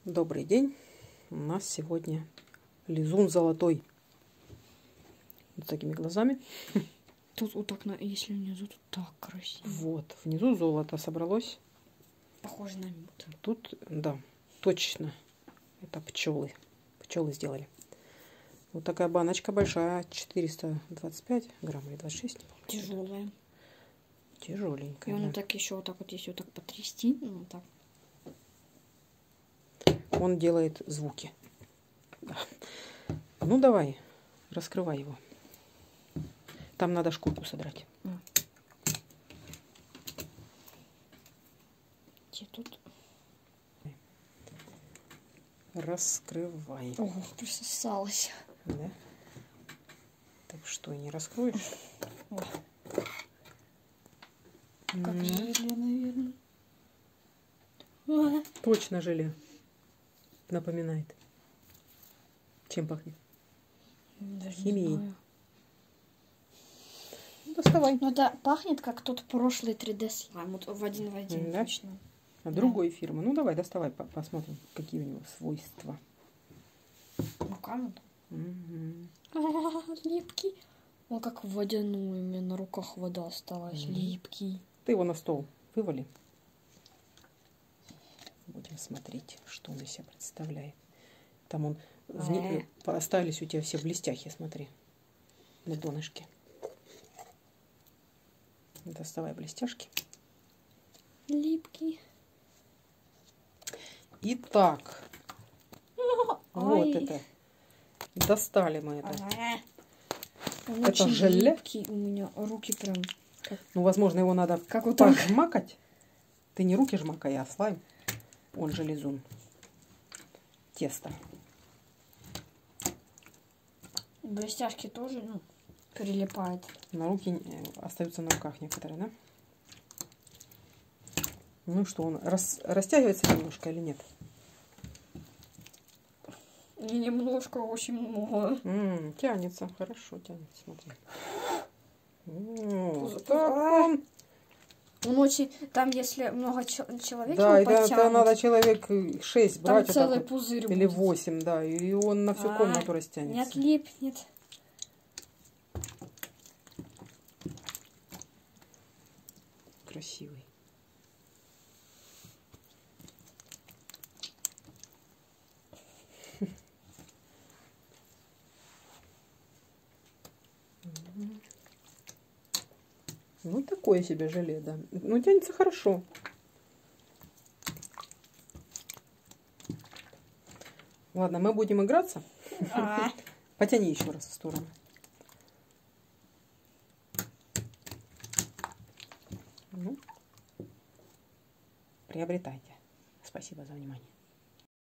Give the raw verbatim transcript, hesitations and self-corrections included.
Добрый день. У нас сегодня лизун золотой. Вот такими глазами. Тут вот так, если внизу, тут так красиво. Вот, внизу золото собралось. Похоже на мед. Тут, да, точно. Это пчелы. Пчелы сделали. Вот такая баночка большая, четыреста двадцать пять грамм или двадцать шесть. Тяжелая. Тяжеленькая. И он да. так еще вот так вот, если вот так потрясти, ну вот так. Он делает звуки. Да. Ну давай, раскрывай его. Там надо шкурку содрать. А. Где тут? Раскрывай. Ого, присосалась. Да? Так что, не раскроешь? О. Как Mm. желе, наверное. А. Точно желе. Напоминает. Чем пахнет? Даже Химией. не знаю. Ну, доставай. Ну да, пахнет как тот прошлый три дэ слайм. Вот в один в один Да? точно. А другой фирмы. Ну давай, доставай, по посмотрим, какие у него свойства. Руками? Угу. Липкий. Он как водяной. У меня на руках вода осталась. Угу. Липкий. Ты его на стол вывали. Будем смотреть, что он из себя представляет. Там он вне... остались у тебя все блестяхи, смотри, на донышке. Доставай блестяшки. Липкий. Итак, вот Ой. это. Достали мы это. Ага. Он Это очень желе? липкий. У меня руки прям... Как... Ну, возможно, его надо Как вот так. пожмакать. Ты не руки жмакай, а слайм. Он же лизун. Тесто. Блестяшки тоже, ну, прилипают. На руки остаются на руках некоторые, да? Ну что, он рас... растягивается немножко или нет? И немножко, очень много. М-м, тянется, хорошо тянется, смотри. Пуз- Так А. он. Он очень... Там, если много чел- человек Да, его это, подтянут, это надо человек шесть там брать. Вот целый так вот. пузырь Или будет. восемь, да. И он на всю А, комнату Не растянется. отлипнет. Красивый. Ну, такое себе желе, да. Ну, тянется хорошо. Ладно, мы будем играться. А. Потяни еще раз в сторону. Ну, приобретайте. Спасибо за внимание.